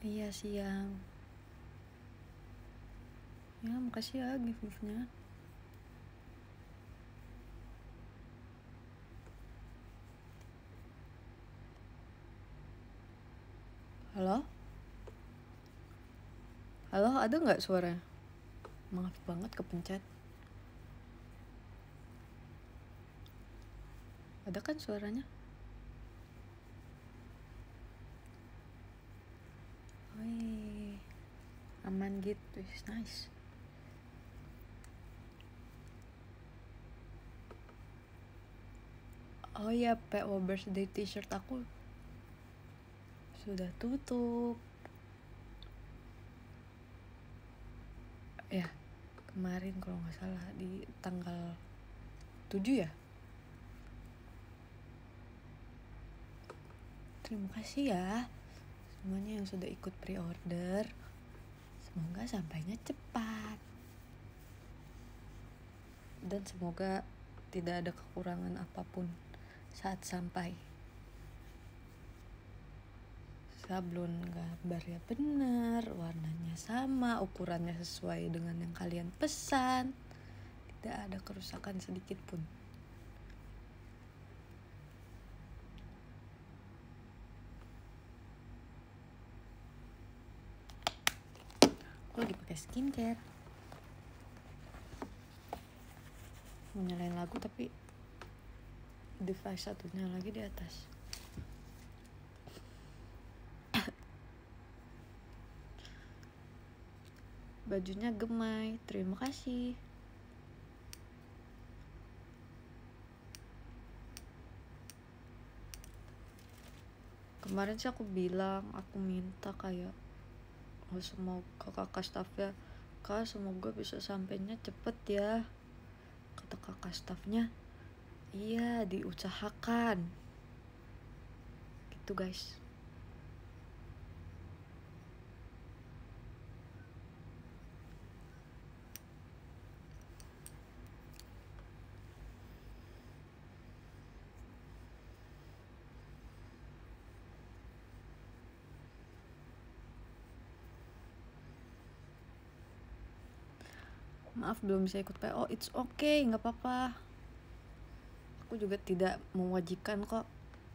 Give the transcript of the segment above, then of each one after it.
Iya siang. Ya makasih ya gift-giftnya. Halo? Halo, ada nggak suara? Maaf banget kepencet. Ada kan suaranya? Wih, aman gitu, nice. Oh iya, PO birthday t-shirt aku sudah tutup. Ya, kemarin kalau nggak salah di tanggal 7 ya. Terima kasih ya semuanya yang sudah ikut pre-order. Semoga sampainya cepat. Dan semoga tidak ada kekurangan apapun saat sampai. Sablon gambarnya benar, warnanya sama, ukurannya sesuai dengan yang kalian pesan. Tidak ada kerusakan sedikit pun. Aku lagi pakai skincare. Mau nyalain lagu tapi device satunya lagi di atas. Bajunya gemai, terima kasih. Kemarin sih aku bilang, aku minta kayak semoga kakak staffnya, Kak semoga bisa sampainya cepet ya. Kata kakak staffnya, iya diusahakan. Gitu guys. Maaf belum bisa ikut PO, it's okay, gak apa-apa. Aku juga tidak mewajibkan kok.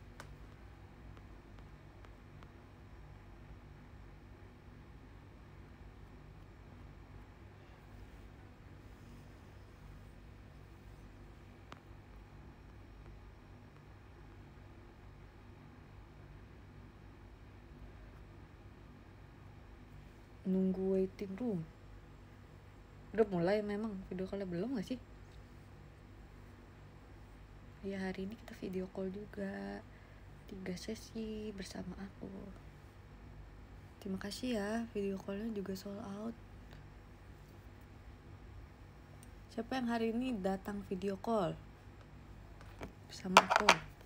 Nunggu waiting room. Udah mulai memang video call belum gak sih? Ya hari ini kita video call juga 3 sesi bersama aku. Terima kasih ya, video callnya juga sold out. Siapa yang hari ini datang video call bersama aku?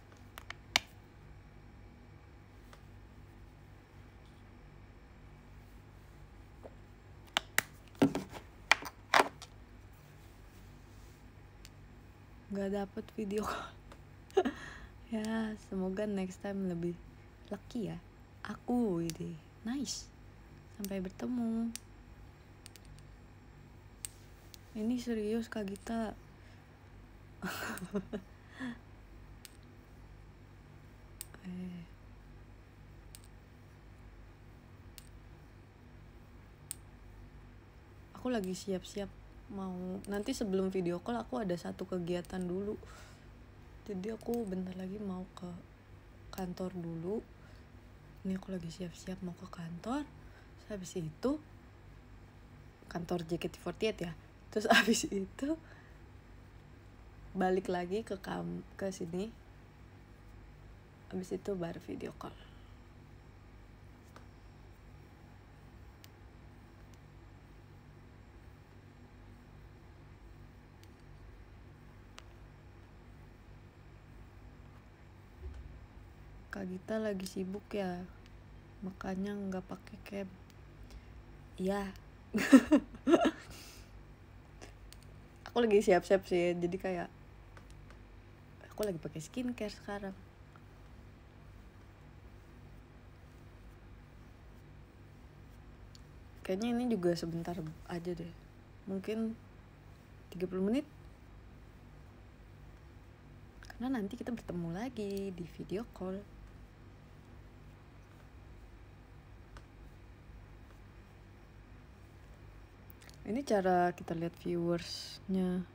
Gak dapet video call. Ya semoga next time lebih lucky ya. Aku ini nice. Sampai bertemu. Ini serius Kak Gita. Aku lagi siap-siap mau, nanti sebelum video call aku ada satu kegiatan dulu. Jadi aku bentar lagi mau ke kantor dulu. Ini aku lagi siap-siap mau ke kantor. Terus habis itu kantor JKT48 ya. Terus habis itu balik lagi ke sini. Habis itu baru video call. Kak Gita lagi sibuk ya, makanya nggak pakai cam. Iya. Aku lagi siap-siap sih, jadi kayak aku lagi pakai skincare sekarang. Kayaknya ini juga sebentar aja deh, mungkin 30 menit, karena nanti kita bertemu lagi di video call. Ini cara kita lihat viewersnya.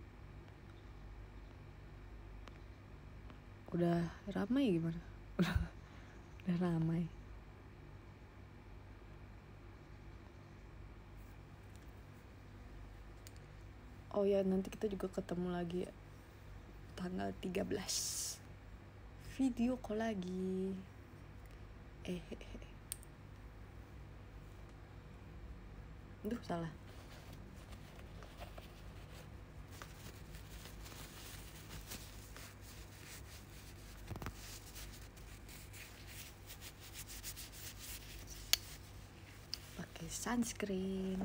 Udah ramai gimana? Udah ramai. Oh ya, nanti kita juga ketemu lagi ya, tanggal 13. Video call lagi. Duh, salah. Pakai sunscreen.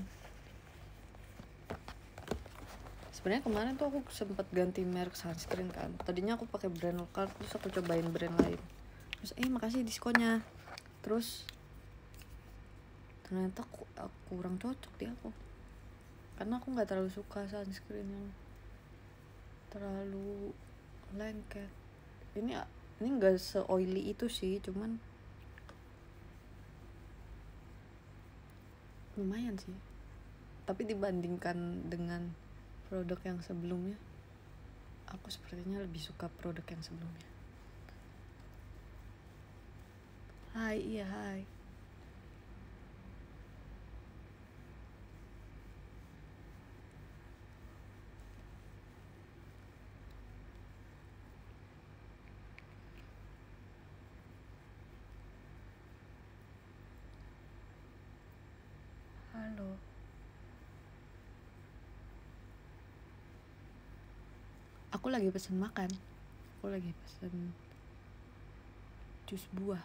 Sebenarnya kemarin tuh aku sempet ganti merek sunscreen kan. Tadinya aku pakai brand lokal, terus aku cobain brand lain. Terus makasih diskonnya. Terus ternyata aku kurang cocok di aku. Karena aku nggak terlalu suka sunscreen yang terlalu lengket. Ini nggak se-oily itu sih, cuman lumayan sih. Tapi dibandingkan dengan produk yang sebelumnya, aku sepertinya lebih suka produk yang sebelumnya. Hai, iya hai. Halo. Aku lagi pesen makan. Aku lagi pesen jus buah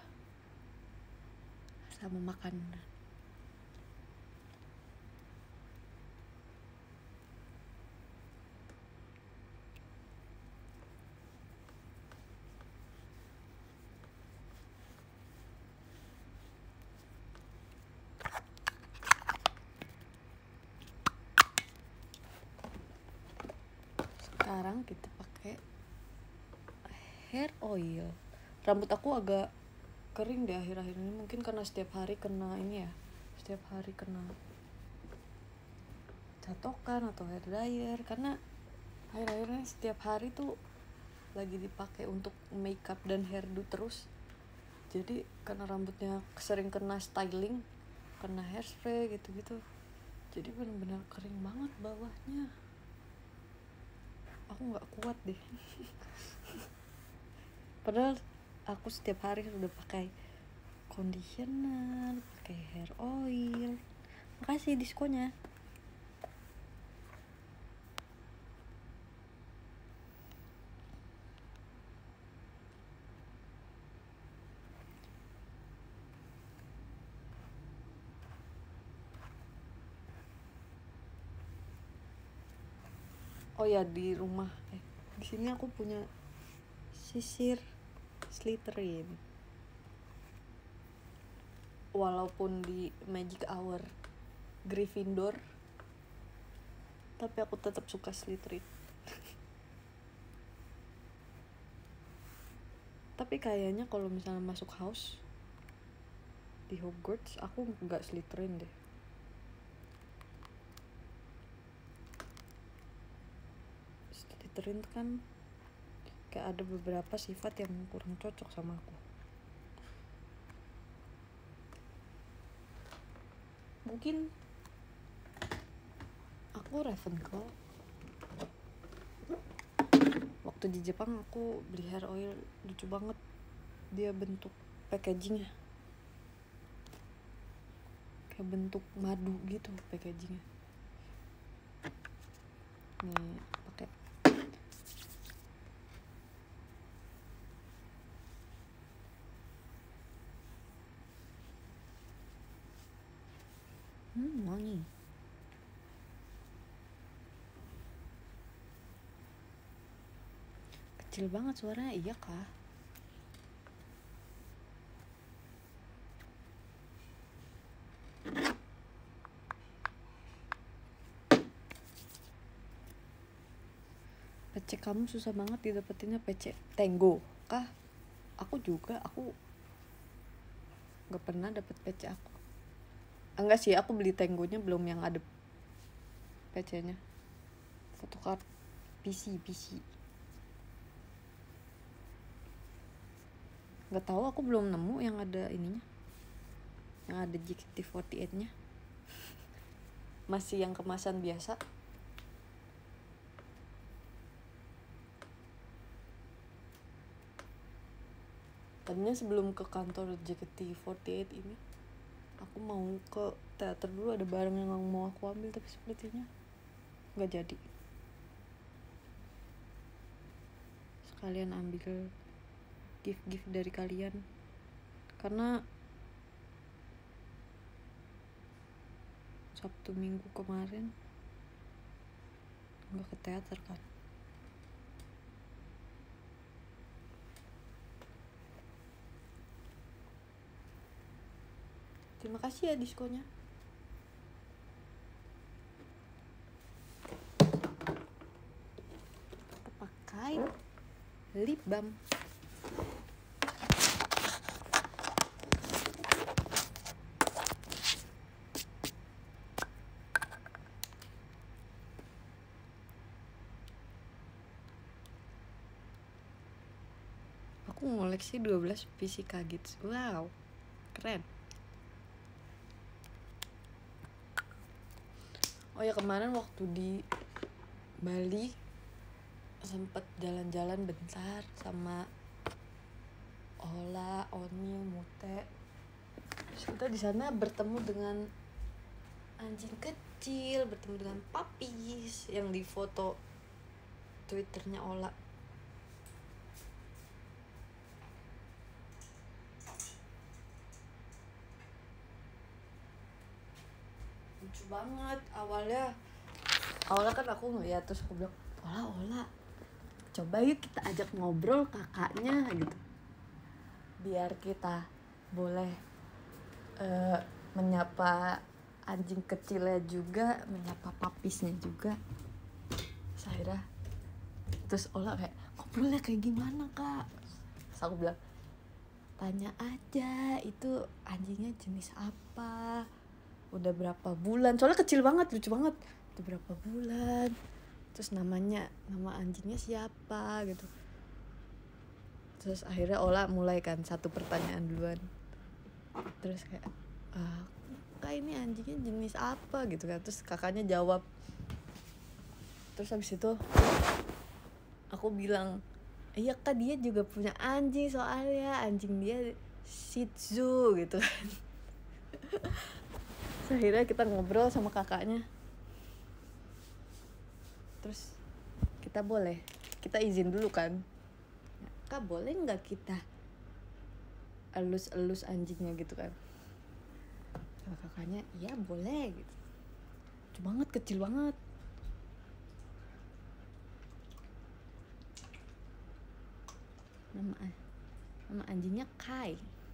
sama makan. Sekarang kita pakai hair oil. Rambut aku agak kering deh akhir-akhir ini, mungkin karena setiap hari kena ini ya, setiap hari kena catokan atau hair dryer, karena akhir-akhir ini setiap hari tuh lagi dipakai untuk makeup dan hairdo terus. Jadi karena rambutnya sering kena styling, kena hairspray gitu-gitu, jadi benar-benar kering banget bawahnya. Aku nggak kuat deh. Padahal aku setiap hari udah pakai conditioner, pakai hair oil. Makasih diskonnya. Oh ya, di rumah di sini aku punya sisir Slytherin. Walaupun di Magic Hour Gryffindor, tapi aku tetap suka Slytherin. Tapi kayaknya kalau misalnya masuk house di Hogwarts, aku nggak Slytherin deh. Slytherin kan kayak ada beberapa sifat yang kurang cocok sama aku. Mungkin aku Ravenclaw. Waktu di Jepang aku beli hair oil, lucu banget dia bentuk packagingnya, kayak bentuk madu gitu packagingnya. Nih pakai. Wangi. Kecil banget suaranya, iya kah? PC kamu susah banget didapetinnya. PC Tenggo kah? Aku nggak pernah dapet PC aku. Enggak sih, aku beli Tenggonya belum yang ada PC-nya. Photocard PC. Nggak tahu, aku belum nemu yang ada ininya, yang ada JKT48-nya. Masih yang kemasan biasa. Tadinya sebelum ke kantor JKT48 ini, aku mau ke teater dulu, ada barang yang mau aku ambil, tapi sepertinya nggak jadi. Sekalian ambil gift dari kalian, karena Sabtu Minggu kemarin nggak ke teater kan. Terima kasih ya diskonya. Kita pakai lip balm. Aku ngoleksi 12 PC Kagits. Wow, keren. Oh ya, kemarin waktu di Bali sempet jalan-jalan bentar sama Ola, Onil, Mute. Terus kita di sana bertemu dengan anjing kecil, bertemu dengan puppies yang di foto Twitternya Ola. Lucu banget. Awalnya kan aku ngeliat, terus aku bilang, Ola, coba yuk kita ajak ngobrol kakaknya gitu, biar kita boleh menyapa anjing kecilnya juga, menyapa papisnya juga. Akhirnya terus Ola kayak, ngobrolnya kayak gimana kak? Terus aku bilang, tanya aja itu anjingnya jenis apa, udah berapa bulan, soalnya kecil banget, lucu banget, udah berapa bulan, terus nama anjingnya siapa gitu. Terus akhirnya Ola mulai kan satu pertanyaan duluan, terus kayak kak ini anjingnya jenis apa gitu kan. Terus kakaknya jawab. Terus habis itu aku bilang, iya kak dia juga punya anjing, soalnya anjing dia Shih Tzu gitu kan. Akhirnya kita ngobrol sama kakaknya. Terus kita izin dulu kan, kak boleh nggak kita elus anjingnya gitu kan. Kakaknya iya boleh gitu. Lucu banget, kecil banget. Nama anjingnya Kai.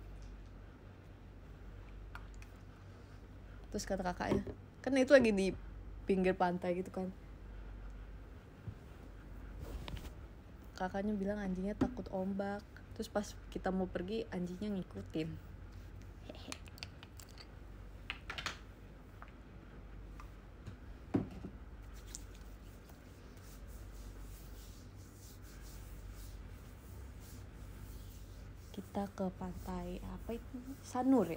Terus kata kakaknya, kan itu lagi di pinggir pantai gitu kan, kakaknya bilang anjingnya takut ombak. Terus pas kita mau pergi, anjingnya ngikutin. Kita ke pantai apa itu, Sanur.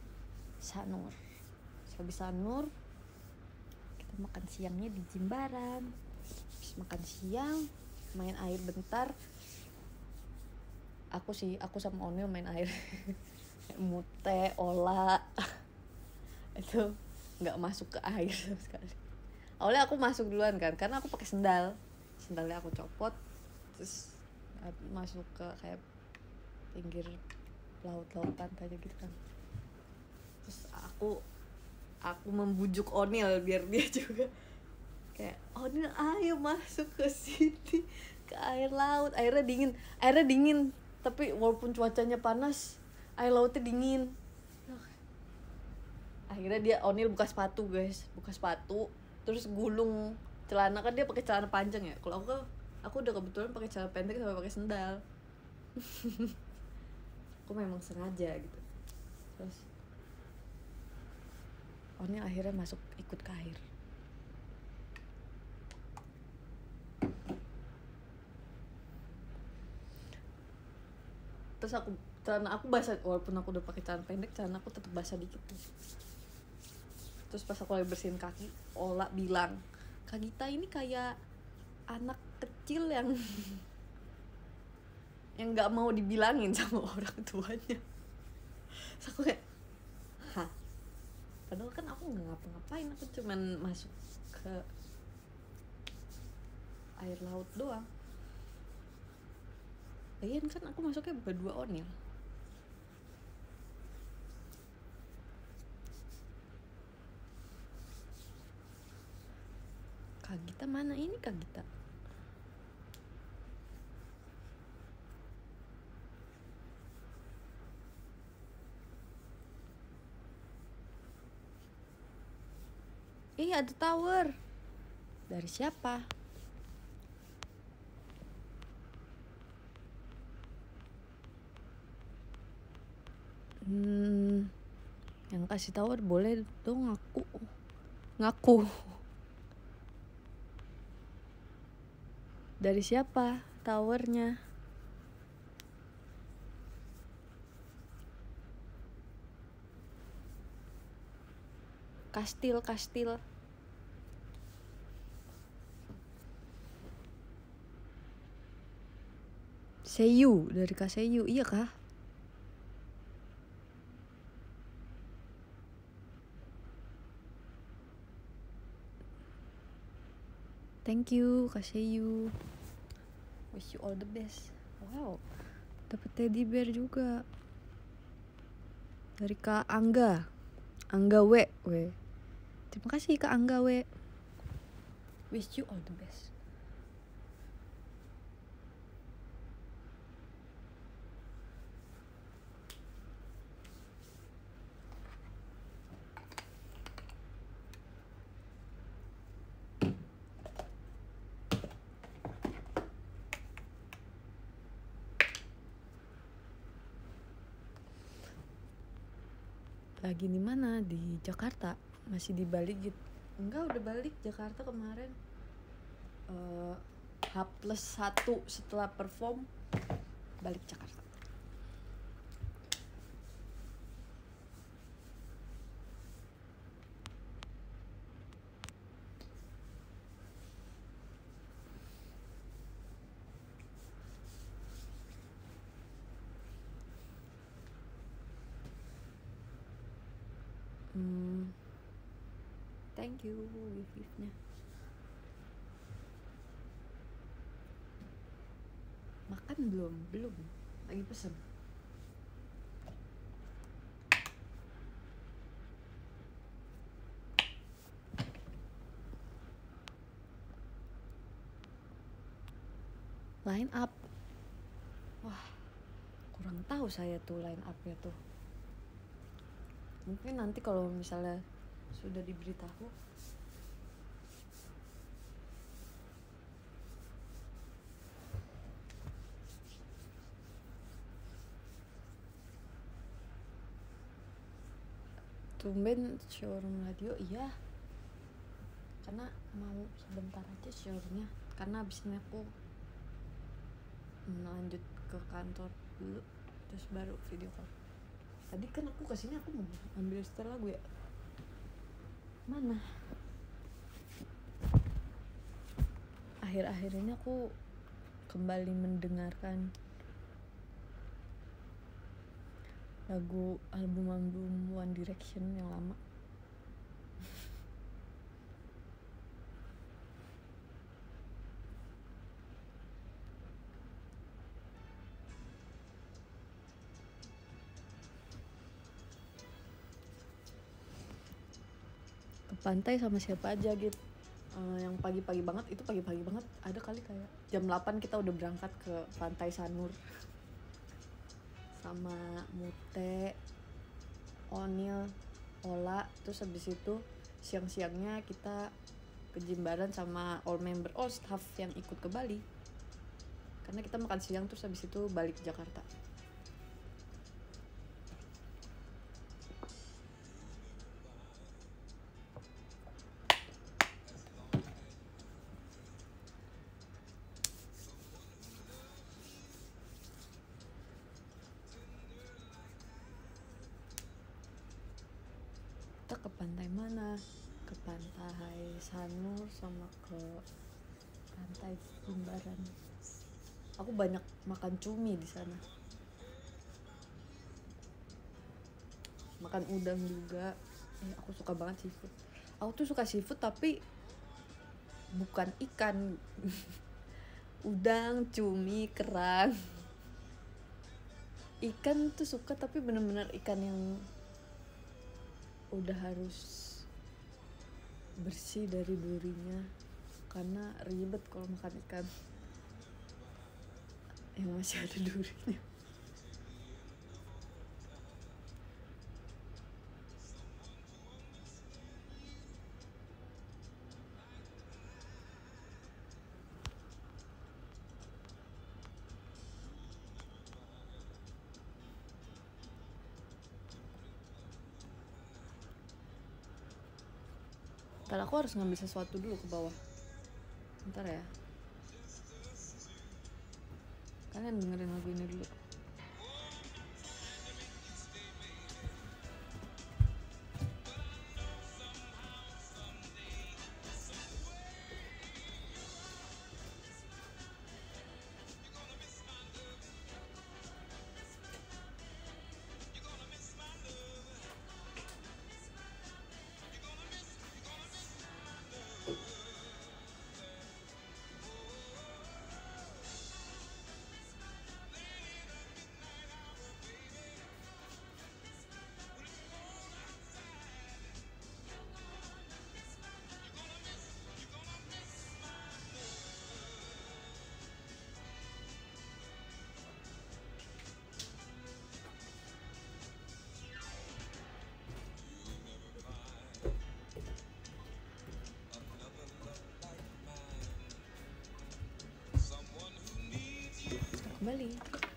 Habis Sanur kita makan siangnya di Jimbaran. Habis makan siang main air bentar. Aku sama Onil main air. Mute, Ola itu nggak masuk ke air sama sekali. Awalnya aku masuk duluan kan, karena aku pakai sendalnya aku copot, terus masuk ke kayak pinggir laut pantai gitu kan. Terus aku membujuk Onil biar dia juga kayak, Onil ayo masuk ke sini, ke air laut. Airnya dingin tapi walaupun cuacanya panas, air lautnya dingin. Akhirnya Onil buka sepatu, terus gulung celana, kan dia pakai celana panjang ya. Kalau Aku udah kebetulan pakai celana pendek sama pakai sendal. Aku memang sengaja gitu. Terus Onil akhirnya masuk ikut ke air. Terus celana aku basah, walaupun aku udah pakai celana pendek, celana aku tetap basah dikit tuh. Terus pas aku lagi bersihin kaki, Ola bilang, Kak Gita ini kayak anak kecil yang yang nggak mau dibilangin sama orang tuanya. Terus aku kayak, hah? Padahal kan aku nggak ngapa-ngapain, aku cuman masuk ke air laut doang. Lagian kan aku masuknya berdua Onil. Kak Gita mana? Ini Kak Gita. Ada tower. Dari siapa? Yang kasih tower boleh dong ngaku. Dari siapa towernya? Kastil. Seiyu, dari Kak Seiyu, iya kah? Thank you, Kak Seiyu. Wish you all the best. Wow, dapet teddy bear juga. Dari Kak Angga W. Terima kasih Kak Angga W. Wish you all the best. Lagi di mana? Di Jakarta? Masih di Bali gitu? Enggak, udah balik Jakarta kemarin. H+1 setelah perform balik Jakarta. Thank you gift-nya. Makan belum, lagi pesen. Line up, wah kurang tahu saya tuh line up-nya tuh. Mungkin nanti kalau misalnya sudah diberitahu. Tumben showroom radio, iya. Karena mau sebentar aja showroomnya, karena abis ini aku lanjut ke kantor dulu, terus baru video call. Tadi kan aku kesini aku mau ambil setel lagu ya. Mana? Akhir-akhir ini aku kembali mendengarkan lagu album One Direction yang lama. Ke pantai sama siapa aja gitu. Yang pagi-pagi banget, itu pagi-pagi banget ada kali kayak jam 8 kita udah berangkat ke Pantai Sanur sama Mute, Onil, Ola. Terus habis itu siang-siangnya kita ke Jimbaran sama all staff yang ikut ke Bali. karena kita makan siang terus habis itu balik ke Jakarta. Kita ke pantai mana? Ke pantai Sanur sama ke pantai Jimbaran. Aku banyak makan cumi di sana. Makan udang juga. Aku suka banget seafood. Aku tuh suka seafood tapi bukan ikan. Udang, cumi, kerang. Ikan tuh suka tapi bener-bener ikan yang udah harus bersih dari durinya, karena ribet kalau makan ikan yang masih ada durinya. Ntar aku harus ngambil sesuatu dulu ke bawah. Bentar ya. Kalian dengerin lagu ini dulu. Kembali.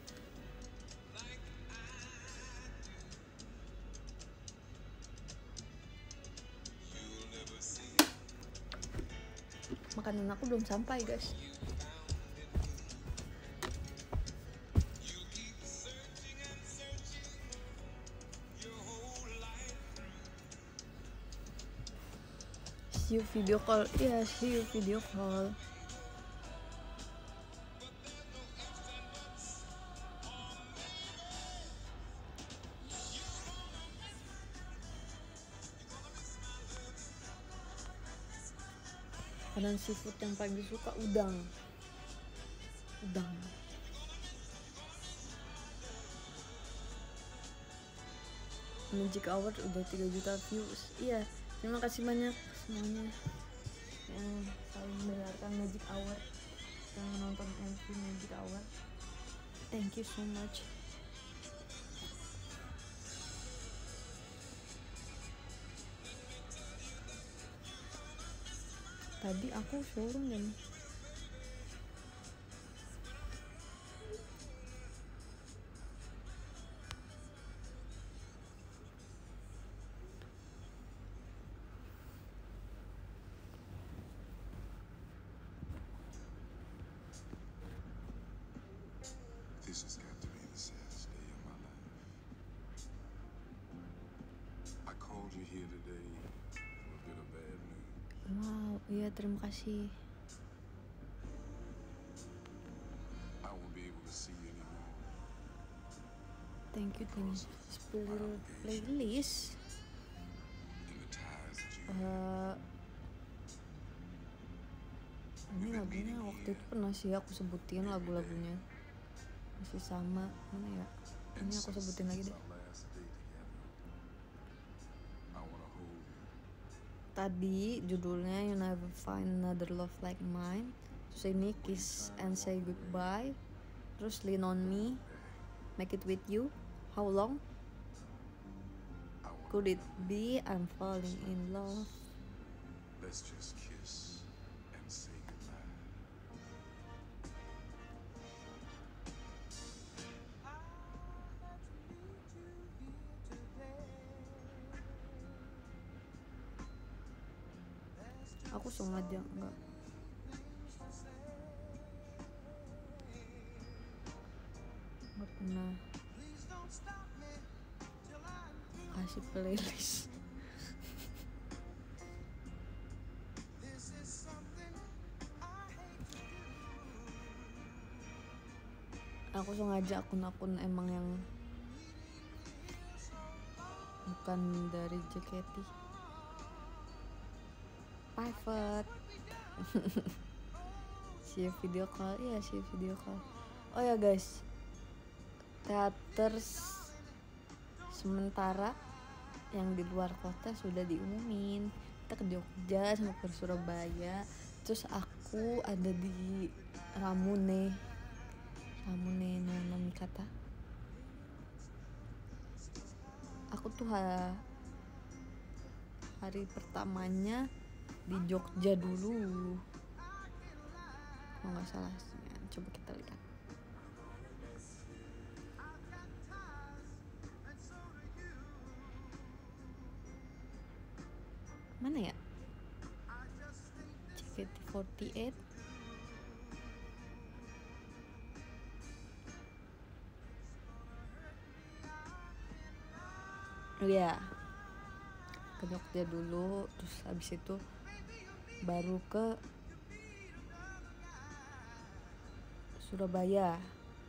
Makanan aku belum sampai, guys. See you video call. Iya, see you video call. Makanan seafood yang paling suka udang. Magic Hour udah 3 juta views. Iya, terima kasih banyak semuanya yang selalu mendengarkan Magic Hour, yang menonton MV Magic Hour. Thank you so much. Tadi aku showroom dan This has got to be the saddest day of my life. I called you here today for a bit of bad news. wow, iya terima kasih. I won't be able to see you anymore. Thank you Tin. Spill playlist. And the ties that you Ini lagunya waktu itu pernah sih aku sebutin lagu-lagunya. Masih sama, mana ya? Ini aku sebutin lagi deh. Tadi judulnya You Never Find Another Love Like Mine. Terus ini Kiss and Say Goodbye. Terus Lean On Me, Make It With You, How Long, Could It Be I'm Falling In Love. Let's just kiss and say goodbye. Aku sengaja nggak pernah kasih playlist. Aku sengaja akun-akun emang yang bukan dari JKT private. Share video call, iya share video call. Oh ya guys, teater sementara yang di luar kota sudah diumumin. Kita ke Jogja sama ke Surabaya. Terus aku ada di Ramune Nomikata. Aku tuh hari pertamanya di Jogja dulu, kalau nggak salah. Coba kita lihat. Mana ya? JKT48. Iya, ke Jogja dulu, terus habis itu baru ke Surabaya.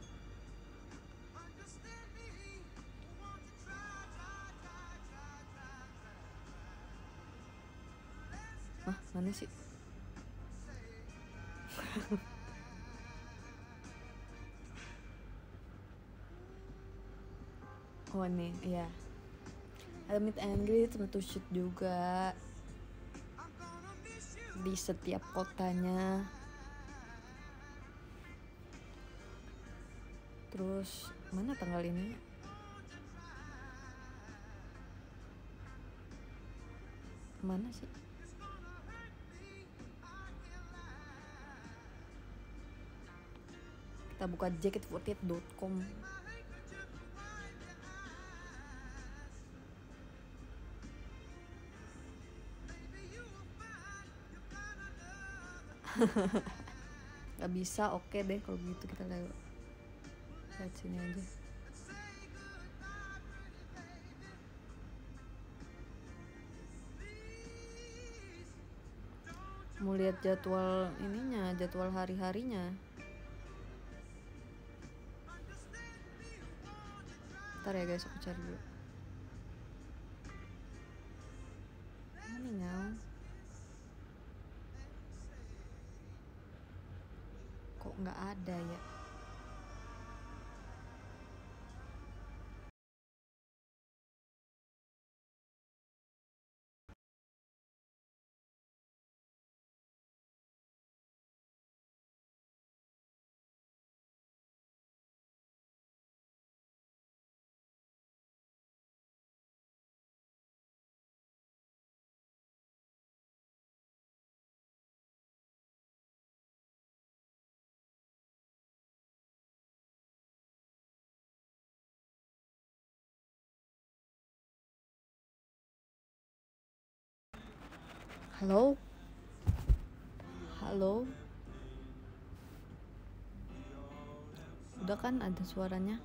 Mana sih? Oh nih, ya. Ada meet and greet, tentu shoot juga di setiap kotanya. Terus mana tanggal ini? Mana sih? Kita buka jacket48.com. Gak bisa, oke deh kalau gitu kita lihat sini aja. Mau lihat jadwal ininya, jadwal hari-harinya. Ntar ya guys, aku cari dulu. Mana kok nggak ada ya? Halo? Udah kan ada suaranya?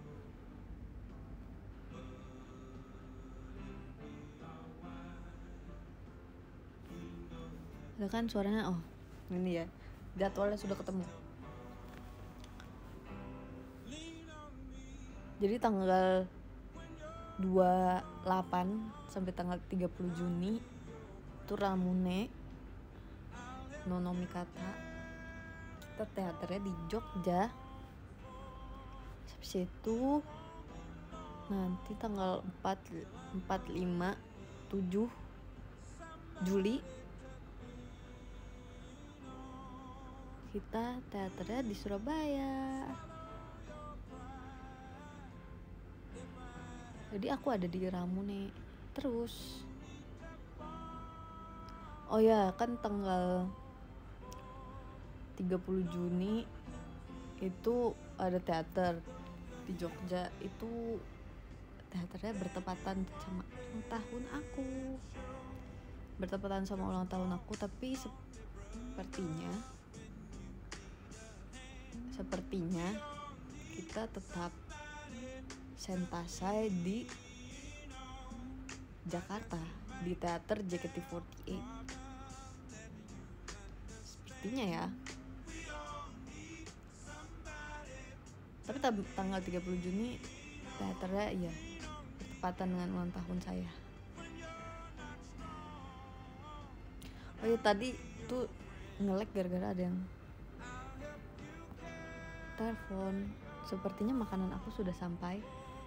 Udah kan suaranya? Oh, ini ya. Jadwalnya sudah ketemu. Jadi tanggal 28 sampai tanggal 30 Juni itu Ramune Nomikata. Kita teaternya di Jogja. Habis itu nanti tanggal 4, 5, 7 Juli kita teaternya di Surabaya. Jadi aku ada di Ramune terus. Oh ya, kan tanggal 30 Juni itu ada teater di Jogja. Itu teaternya bertepatan sama tahun aku. bertepatan sama ulang tahun aku, tapi sepertinya kita tetap sentasai di Jakarta, di teater JKT48 sepertinya ya. Tapi tanggal 30 Juni teaternya iya bertepatan dengan ulang tahun saya. Oh iya, tadi tuh nge-lag gara-gara ada yang telepon. Sepertinya makanan aku sudah sampai.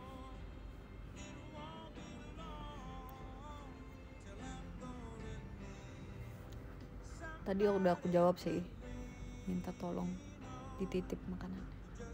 Tadi udah aku jawab sih, minta tolong dititip makanan.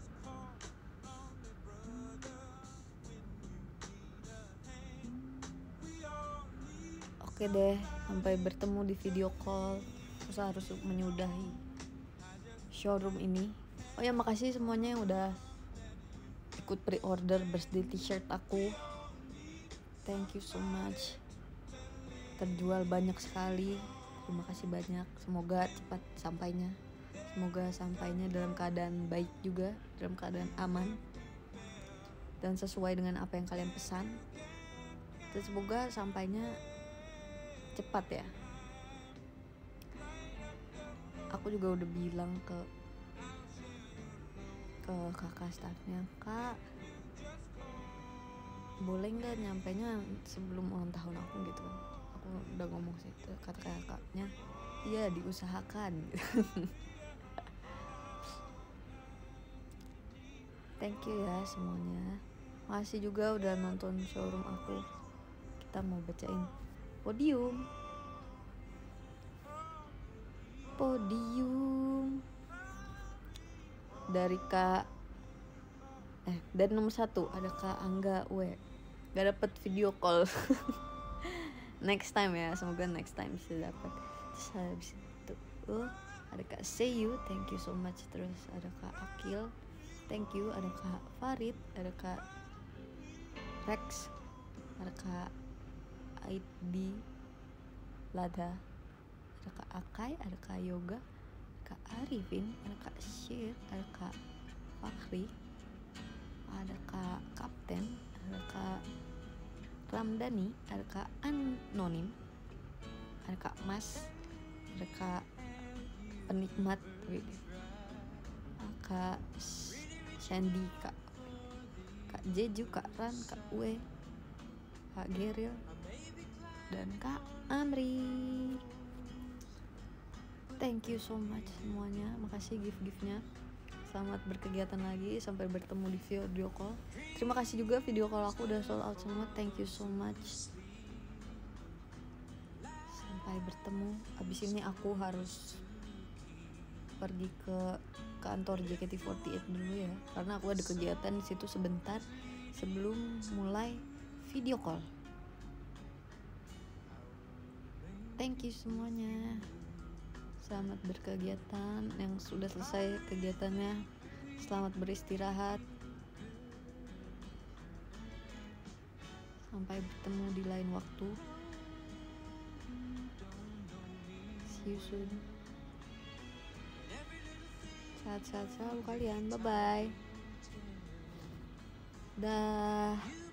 Oke deh, sampai bertemu di video call. Terus harus menyudahi showroom ini. Oh ya, makasih semuanya yang udah ikut pre-order birthday t-shirt aku. Thank you so much. Terjual banyak sekali. Terima kasih banyak. Semoga cepat sampainya. Semoga sampainya dalam keadaan baik juga, dalam keadaan aman, dan sesuai dengan apa yang kalian pesan. Dan semoga sampainya cepat ya. Aku juga udah bilang ke kakak staffnya, Kak, boleh nggak nyampainya sebelum ulang tahun aku gitu. Aku udah ngomong sih, kata kakaknya, iya diusahakan. Thank you ya semuanya. Makasih juga udah nonton showroom aku. Kita mau bacain podium dari dari nomor 1 ada Kak Angga gak dapet video call. Next time ya, semoga next time bisa dapet. Terus habis itu ada Kak Seyu, thank you so much. Terus ada Kak Akil, thank you. Ada Kak Farid, ada Kak Rex, ada Kak Aidi Lada, ada Kak Akai, ada Kak Yoga, Kak Arifin, ada Kak Syir, ada Kak Fakhri, ada Kak Kapten, ada Kak Ramdhani, ada Kak Anonim, ada Kak Mas, ada Kak Penikmat, Kak Sandy, Kak Jeju, Kak Ran, Kak Uwe, Kak Geril, dan Kak Amri. Thank you so much semuanya. Makasih gift-giftnya. Selamat berkegiatan lagi. Sampai bertemu di video call. Terima kasih juga, video call aku udah sold out semua. Thank you so much. Sampai bertemu. Abis ini aku harus pergi ke kantor JKT48 dulu ya, karena aku ada kegiatan di situ sebentar sebelum mulai video call. Thank you semuanya. Selamat berkegiatan. Yang sudah selesai kegiatannya, selamat beristirahat. Sampai bertemu di lain waktu. See you soon. Sehat-sehat selalu kalian. Bye-bye. Dah.